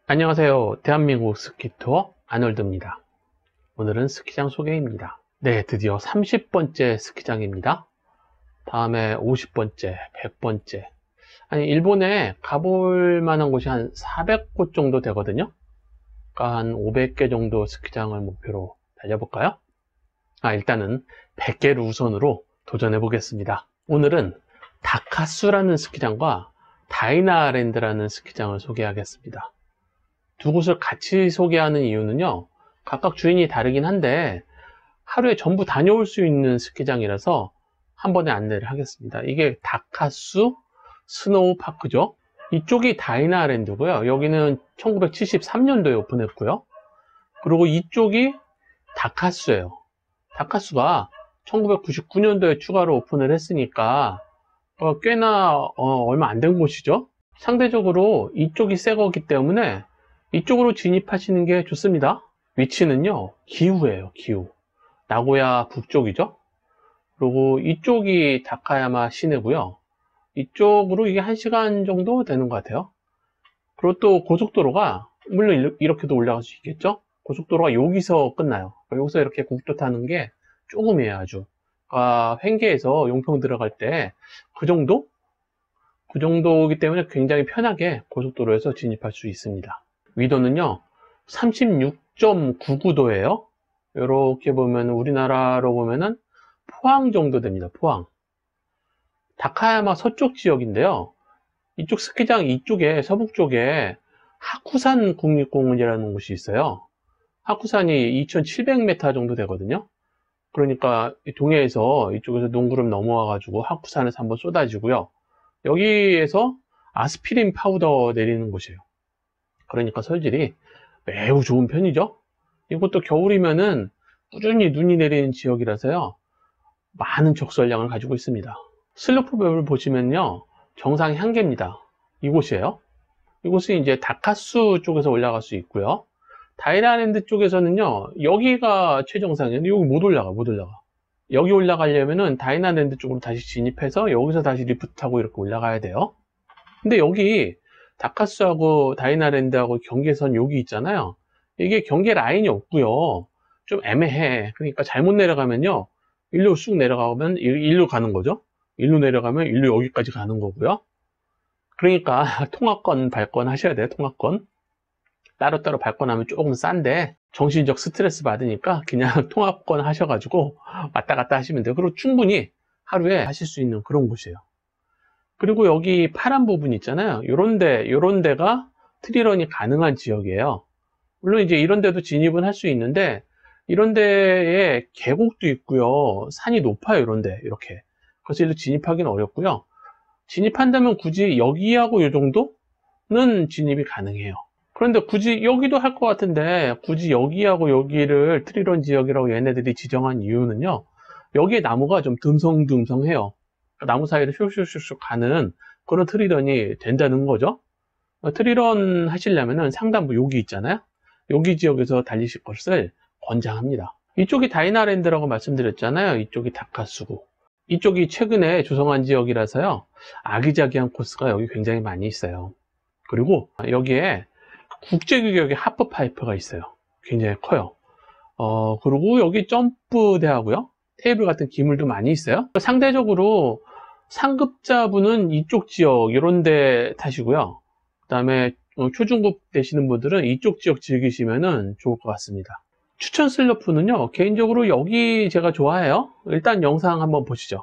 안녕하세요. 대한민국 스키투어 아놀드입니다. 오늘은 스키장 소개입니다. 네, 드디어 30번째 스키장입니다. 다음에 50번째, 100번째. 아니, 일본에 가볼 만한 곳이 한 400곳 정도 되거든요. 그러니까 한 500개 정도 스키장을 목표로 달려볼까요? 일단은 100개를 우선으로 도전해 보겠습니다. 오늘은 다카수라는 스키장과 다이나랜드라는 스키장을 소개하겠습니다. 두 곳을 같이 소개하는 이유는요, 각각 주인이 다르긴 한데 하루에 전부 다녀올 수 있는 스키장이라서 한 번에 안내를 하겠습니다. 이게 다카수 스노우 파크죠. 이쪽이 다이나랜드고요. 여기는 1973년도에 오픈했고요. 그리고 이쪽이 다카수예요. 다카수가 1999년도에 추가로 오픈을 했으니까 꽤나 얼마 안 된 곳이죠. 상대적으로 이쪽이 새 거기 때문에 이쪽으로 진입하시는 게 좋습니다. 위치는요, 기후예요. 기후. 나고야 북쪽이죠. 그리고 이쪽이 다카야마 시내고요. 이쪽으로 이게 1시간 정도 되는 것 같아요. 그리고 또 고속도로가, 물론 이렇게도 올라갈 수 있겠죠. 고속도로가 여기서 끝나요. 여기서 이렇게 국도 타는 게 조금이에요. 아주. 횡계에서 용평 들어갈 때 그 정도이기 때문에 굉장히 편하게 고속도로에서 진입할 수 있습니다. 위도는요 36.99도예요 이렇게 보면 우리나라로 보면은 포항 정도 됩니다. 포항. 다카야마 서쪽 지역인데요, 이쪽 스키장 이쪽에 서북 쪽에 하쿠산 국립공원이라는 곳이 있어요. 하쿠산이 2700m 정도 되거든요. 그러니까 동해에서 이쪽에서 농구름 넘어와 가지고 하쿠산에서 한번 쏟아지고요, 여기에서 아스피린 파우더 내리는 곳이에요. 그러니까 설질이 매우 좋은 편이죠. 이것도 겨울이면은 꾸준히 눈이 내리는 지역이라서요, 많은 적설량을 가지고 있습니다. 슬로프맵을 보시면요, 정상이 한 개입니다. 이곳이에요. 이곳은 이제 다카수 쪽에서 올라갈 수 있고요. 다이나랜드 쪽에서는요, 여기가 최정상이에요. 여기 못 올라가. 여기 올라가려면은 다이나랜드 쪽으로 다시 진입해서 여기서 다시 리프트 타고 이렇게 올라가야 돼요. 근데 여기 다카수하고 다이나랜드하고 경계선 여기 있잖아요. 이게 경계 라인이 없고요, 좀 애매해. 그러니까 잘못 내려가면요, 일로 쑥 내려가면 일로 가는 거죠. 일로 내려가면 일로 여기까지 가는 거고요. 그러니까 통합권 발권 하셔야 돼요. 통합권 따로따로 발권하면 조금 싼데 정신적 스트레스 받으니까 그냥 통합권 하셔가지고 왔다 갔다 하시면 돼요. 그리고 충분히 하루에 하실 수 있는 그런 곳이에요. 그리고 여기 파란 부분 있잖아요. 요런 데가 트리런이 가능한 지역이에요. 물론 이제 이런 데도 진입은 할 수 있는데, 이런 데에 계곡도 있고요, 산이 높아요. 이런 데 이렇게. 그래서 일로 진입하기는 어렵고요. 진입한다면 굳이 여기하고 요 정도는 진입이 가능해요. 그런데 굳이 여기도 할 것 같은데 굳이 여기하고 여기를 트리런 지역이라고 얘네들이 지정한 이유는요, 여기에 나무가 좀 듬성듬성해요. 나무 사이를 슉슉슉슉 가는 그런 트리런이 된다는 거죠. 트리런 하시려면은 상단부 여기 있잖아요. 여기 지역에서 달리실 것을 권장합니다. 이쪽이 다이나랜드라고 말씀드렸잖아요. 이쪽이 다카수고, 이쪽이 최근에 조성한 지역이라서요, 아기자기한 코스가 여기 굉장히 많이 있어요. 그리고 여기에 국제규격의 하프파이프가 있어요. 굉장히 커요. 그리고 여기 점프대하고요, 테이블 같은 기물도 많이 있어요. 상대적으로 상급자분은 이쪽 지역 이런 데 타시고요, 그 다음에 초중급 되시는 분들은 이쪽 지역 즐기시면 좋을 것 같습니다. 추천 슬로프는요, 개인적으로 여기 제가 좋아해요. 일단 영상 한번 보시죠.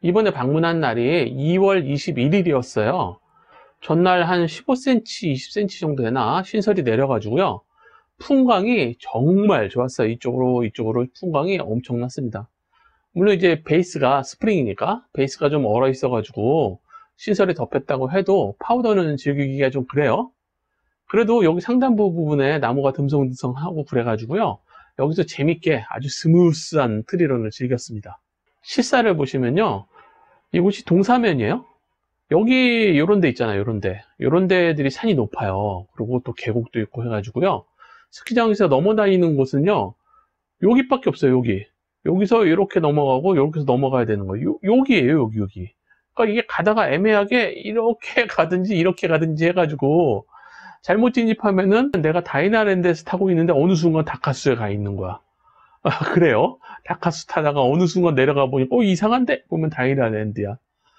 이번에 방문한 날이 2월 21일이었어요. 전날 한 15cm, 20cm 정도 되나 신설이 내려가지고요. 풍광이 정말 좋았어요. 이쪽으로 풍광이 엄청났습니다. 물론 이제 베이스가 스프링이니까 베이스가 좀 얼어 있어가지고 신설이 덮였다고 해도 파우더는 즐기기가 좀 그래요. 그래도 여기 상단부 부분에 나무가 듬성듬성하고 그래가지고요. 여기서 재밌게 아주 스무스한 트리런을 즐겼습니다. 실사를 보시면요. 이곳이 동사면이에요. 여기 요런 데 있잖아요. 요런 데들이 산이 높아요. 그리고 또 계곡도 있고 해가지고요. 스키장에서 넘어다니는 곳은요. 여기밖에 없어요. 여기서 이렇게 넘어가고 여기서 넘어가야 되는 거예요. 여기에요. 여기. 그러니까 이게 가다가 애매하게 이렇게 가든지 이렇게 가든지 해가지고 잘못 진입하면은 내가 다이나랜드에서 타고 있는데 어느 순간 다카수에 가 있는 거야. 그래요. 다카수 타다가 어느 순간 내려가 보니까 이상한데? 보면 다이나랜드야.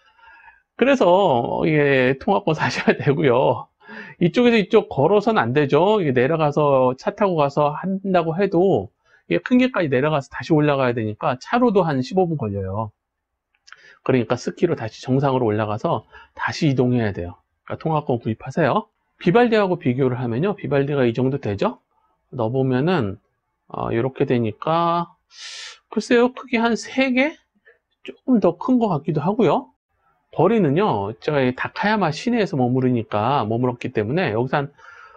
그래서 이게 통화권 사셔야 되고요. 이쪽에서 이쪽 걸어서는 안 되죠. 이게 내려가서 차 타고 가서 한다고 해도 이게 큰 길까지 내려가서 다시 올라가야 되니까 차로도 한 15분 걸려요. 그러니까 스키로 다시 정상으로 올라가서 다시 이동해야 돼요. 그러니까 통화권 구입하세요. 비발디하고 비교를 하면요. 비발디가 이 정도 되죠? 넣어보면은 이렇게 되니까 글쎄요. 크기 한 3개? 조금 더 큰 것 같기도 하고요. 거리는요. 제가 이 다카야마 시내에서 머물었기 때문에 여기서 한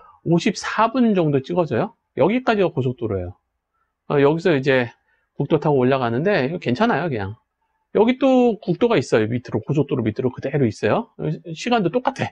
54분 정도 찍어져요. 여기까지가 고속도로예요. 여기서 이제 국도 타고 올라가는데 이거 괜찮아요. 그냥 여기 또 국도가 있어요. 밑으로 고속도로 밑으로 그대로 있어요. 시간도 똑같아.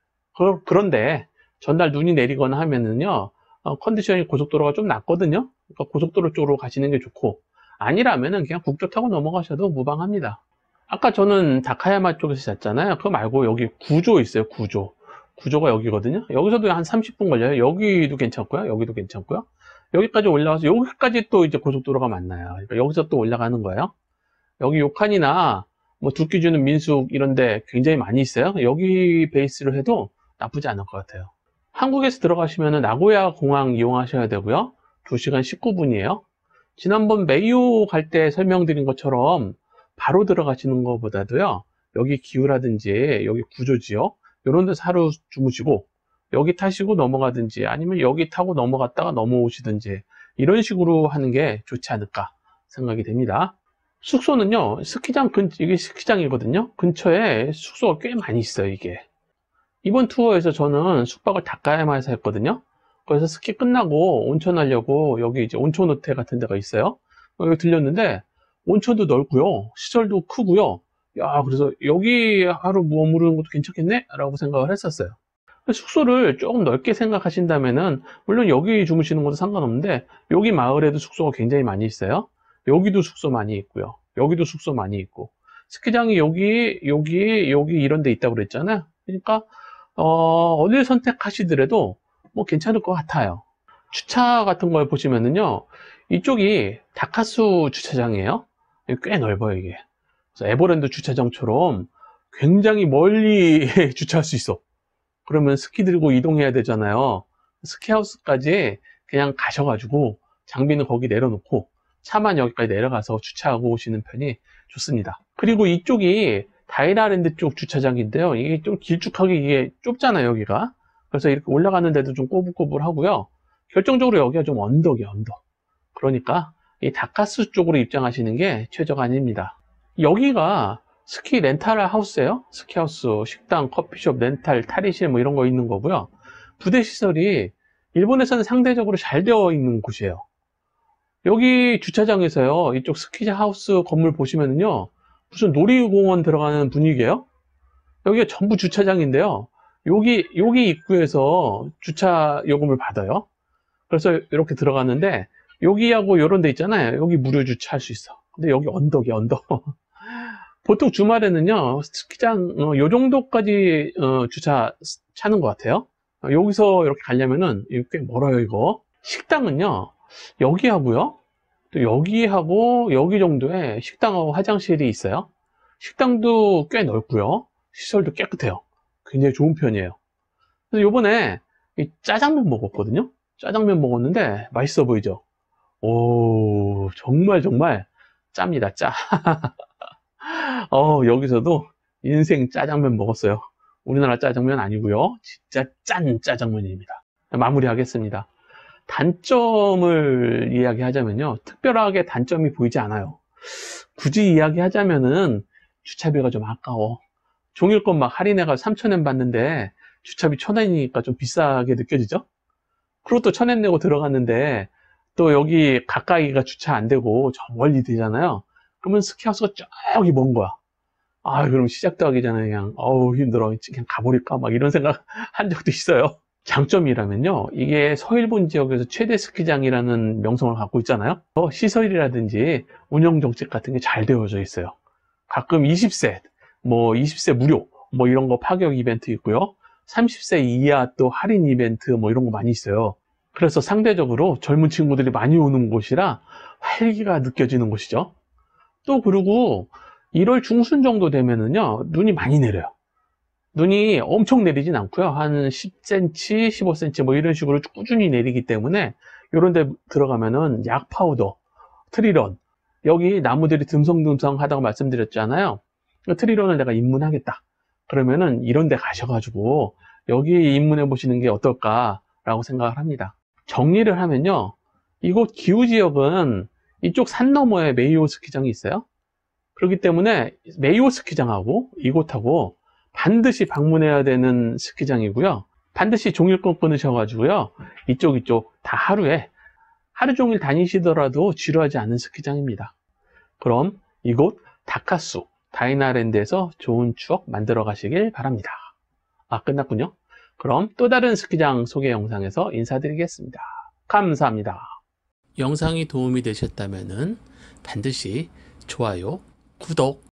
그런데 전날 눈이 내리거나 하면은요 컨디션이 고속도로가 좀 낮거든요. 그러니까 고속도로 쪽으로 가시는 게 좋고, 아니라면은 그냥 국도 타고 넘어가셔도 무방합니다. 아까 저는 다카야마 쪽에서 잤잖아요. 그거 말고 여기 구조 있어요. 구조가 여기거든요. 여기서도 한 30분 걸려요. 여기도 괜찮고요. 여기도 괜찮고요. 여기까지 올라와서 여기까지 또 이제 고속도로가 만나요. 그러니까 여기서 또 올라가는 거예요. 여기 요칸이나 뭐 두끼주는 민숙 이런데 굉장히 많이 있어요. 여기 베이스로 해도 나쁘지 않을 것 같아요. 한국에서 들어가시면 나고야 공항 이용하셔야 되고요. 2시간 19분이에요. 지난번 메이오 갈 때 설명드린 것처럼 바로 들어가시는 것보다도요. 여기 기후라든지 여기 구조지역 이런 데서 하루 주무시고 여기 타시고 넘어가든지 아니면 여기 타고 넘어갔다가 넘어오시든지 이런 식으로 하는 게 좋지 않을까 생각이 됩니다. 숙소는요. 이게 스키장이거든요. 근처에 숙소가 꽤 많이 있어요. 이게. 이번 투어에서 저는 숙박을 다카야마에서 했거든요. 그래서 스키 끝나고 온천 하려고 여기 이제 온천 호텔 같은 데가 있어요. 여기 들렸는데 온천도 넓고요. 시설도 크고요. 야, 그래서 여기 하루 머무르는 것도 괜찮겠네? 라고 생각을 했었어요. 숙소를 조금 넓게 생각하신다면은 물론 여기 주무시는 것도 상관없는데 여기 마을에도 숙소가 굉장히 많이 있어요. 여기도 숙소 많이 있고요. 여기도 숙소 많이 있고 스키장이 여기 이런 데 있다고 그랬잖아요. 그러니까 어딜 선택하시더라도 뭐 괜찮을 것 같아요. 주차 같은 걸 보시면은요. 이쪽이 다카수 주차장이에요. 꽤 넓어요, 이게. 그래서 에버랜드 주차장처럼 굉장히 멀리 주차할 수 있어. 그러면 스키 들고 이동해야 되잖아요. 스키하우스까지 그냥 가셔가지고 장비는 거기 내려놓고 차만 여기까지 내려가서 주차하고 오시는 편이 좋습니다. 그리고 이쪽이 다이나랜드 쪽 주차장인데요. 이게 좀 길쭉하게 이게 좁잖아요, 여기가. 그래서 이렇게 올라가는 데도 좀 꼬불꼬불 하고요. 결정적으로 여기가 좀 언덕이에요, 언덕. 그러니까 이 다카수 쪽으로 입장하시는 게 최저가 아닙니다. 여기가 스키 렌탈 하우스예요. 스키 하우스, 식당, 커피숍, 렌탈, 탈의실 뭐 이런 거 있는 거고요. 부대 시설이 일본에서는 상대적으로 잘 되어 있는 곳이에요. 여기 주차장에서요. 이쪽 스키 하우스 건물 보시면은요. 무슨 놀이공원 들어가는 분위기예요. 여기가 전부 주차장인데요. 여기 입구에서 주차 요금을 받아요. 그래서 이렇게 들어갔는데 여기하고 이런 데 있잖아요. 여기 무료 주차할 수 있어. 근데 여기 언덕이야, 언덕. 보통 주말에는요, 스키장, 요 정도까지, 주차 차는 것 같아요. 여기서 이렇게 가려면은, 이거 꽤 멀어요, 이거. 식당은요, 여기하고요, 또 여기하고, 여기 정도에 식당하고 화장실이 있어요. 식당도 꽤 넓고요. 시설도 깨끗해요. 굉장히 좋은 편이에요. 그래서 요번에 이 짜장면 먹었거든요. 짜장면 먹었는데, 맛있어 보이죠? 오, 정말 짭니다, 짜. 여기서도 인생 짜장면 먹었어요. 우리나라 짜장면 아니고요. 진짜 짠 짜장면입니다. 마무리하겠습니다. 단점을 이야기하자면요. 특별하게 단점이 보이지 않아요. 굳이 이야기하자면은 주차비가 좀 아까워. 종일권 막 할인해가 3,000원 받는데 주차비 1,000원이니까 좀 비싸게 느껴지죠? 그리고 또 1,000원 내고 들어갔는데 또 여기 가까이가 주차 안 되고 저 멀리 되잖아요. 그러면 스키하우스가 저기 먼 거야. 그럼 시작도 하기 전에 그냥 힘들어. 그냥 가버릴까? 막 이런 생각 한 적도 있어요. 장점이라면요. 이게 서일본 지역에서 최대 스키장이라는 명성을 갖고 있잖아요. 시설이라든지 운영 정책 같은 게 잘 되어져 있어요. 가끔 20세, 20세 무료, 이런 거 파격 이벤트 있고요. 30세 이하 또 할인 이벤트 이런 거 많이 있어요. 그래서 상대적으로 젊은 친구들이 많이 오는 곳이라 활기가 느껴지는 곳이죠. 또 그리고 1월 중순 정도 되면은요, 눈이 많이 내려요. 눈이 엄청 내리진 않고요. 한 10cm, 15cm 이런 식으로 꾸준히 내리기 때문에 이런 데 들어가면은 약 파우더, 트리런, 여기 나무들이 듬성듬성 하다고 말씀드렸잖아요. 트리런을 내가 입문하겠다. 그러면은 이런 데 가셔가지고 여기 입문해 보시는 게 어떨까라고 생각을 합니다. 정리를 하면요. 이곳 기후지역은 이쪽 산 너머에 메이오 스키장이 있어요. 그렇기 때문에 메이오 스키장하고 이곳하고 반드시 방문해야 되는 스키장이고요. 반드시 종일권 끊으셔가지고요. 이쪽 다 하루 종일 다니시더라도 지루하지 않은 스키장입니다. 그럼 이곳 다카수 다이나랜드에서 좋은 추억 만들어 가시길 바랍니다. 끝났군요. 그럼 또 다른 스키장 소개 영상에서 인사드리겠습니다. 감사합니다. 영상이 도움이 되셨다면 반드시 좋아요, 구독,